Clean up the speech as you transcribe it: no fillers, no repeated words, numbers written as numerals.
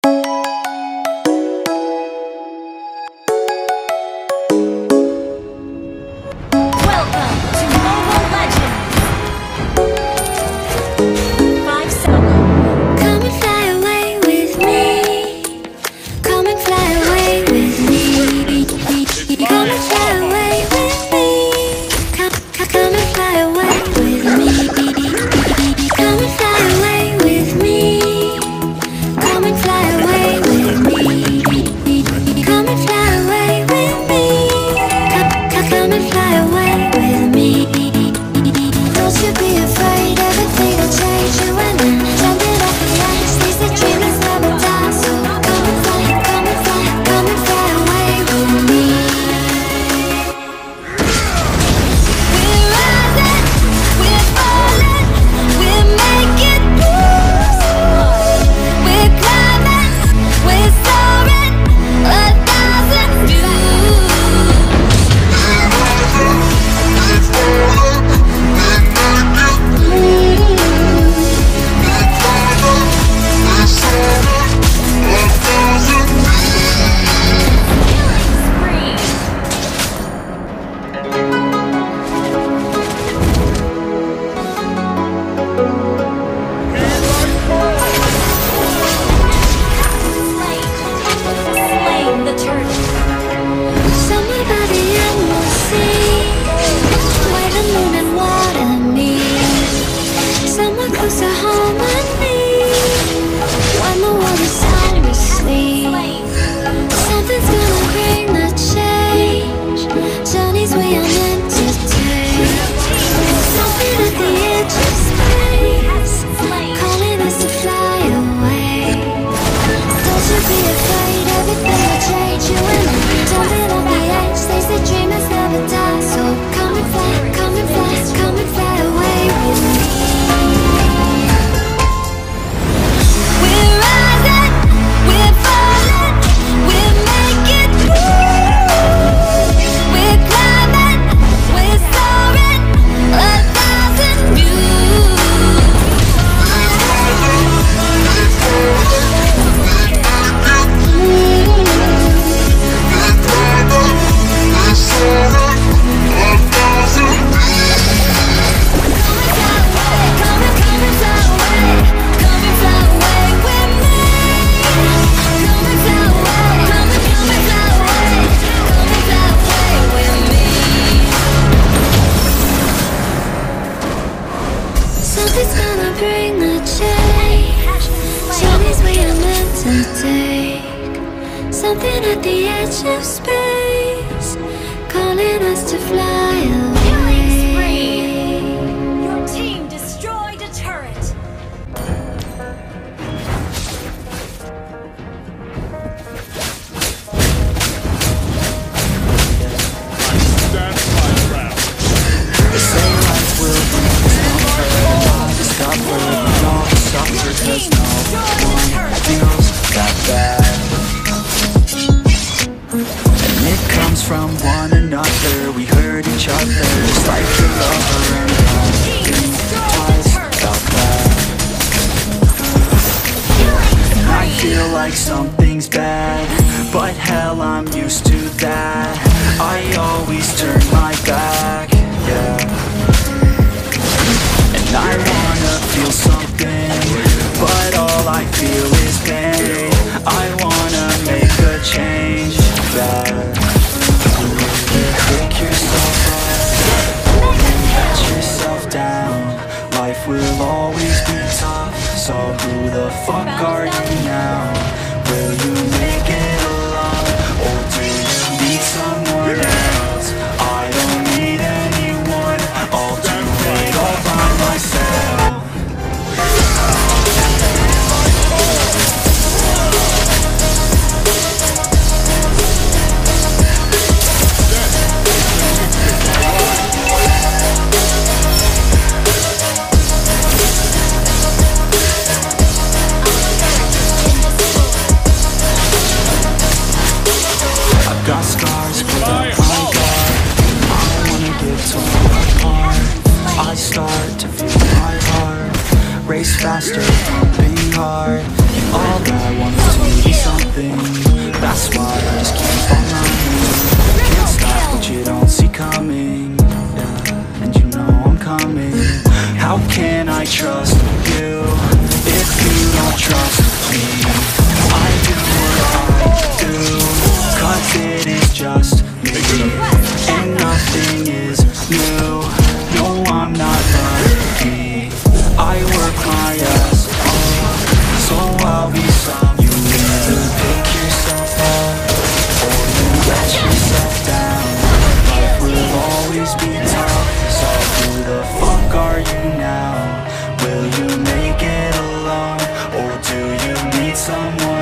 Something at the edge of space, calling us to fly away. Your team destroyed a turret. Stand by round. They say life will be I discover we all suffer cause no one feels that bad. And it comes from one another, we hurt each other. It's like your lover and twice felt bad. And I feel like something's bad, but hell I'm used to that. I always turn my back, yeah. And I wanna feel something, but all I feel is pain. I wanna make a change, yeah. Pick yourself up, pat yourself down. Life will always be tough, so who the fuck are you now? Will you make it alone, or do you need someone else? I don't need anyone, I'll do it all by myself. Got scars, but I'm on guard. I wanna get torn apart. I start to feel my heart race faster, pumping hard. And all I want is to someone